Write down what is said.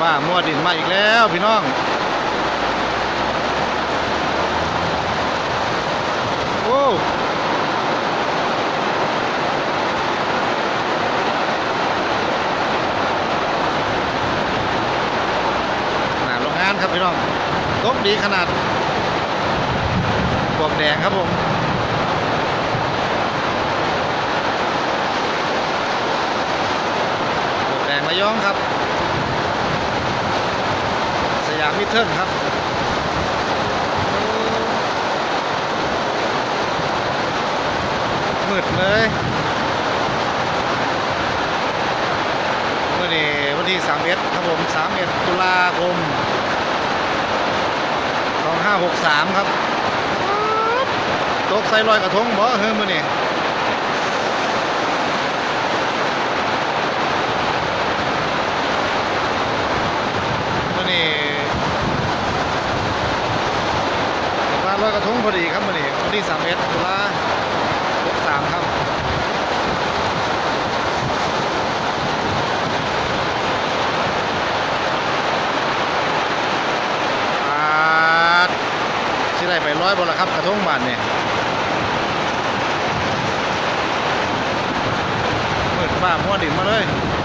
ฟ้ามัวดินมาอีกแล้วพี่น้องโอ้หนาโรงงานครับพี่น้องตกดีขนาดบวกแดงครับผมบวกแดงระยองครับสยามมิตรเทิลครับมืดเลยเมื่อนี้วันที่31ครับผม31ตุลาคม2563ครับตกใส่ลอยกระทงบ่เฮ้ยมื่อนี้ว่าลอยกระทงพอดีครับมื่อนี้วันที่31ตุลา63ครับสิได้ไปร้อยบ่ล่ะครับกระทงบ้านเนี่ยมืดฟ้ามัวดินมาเลย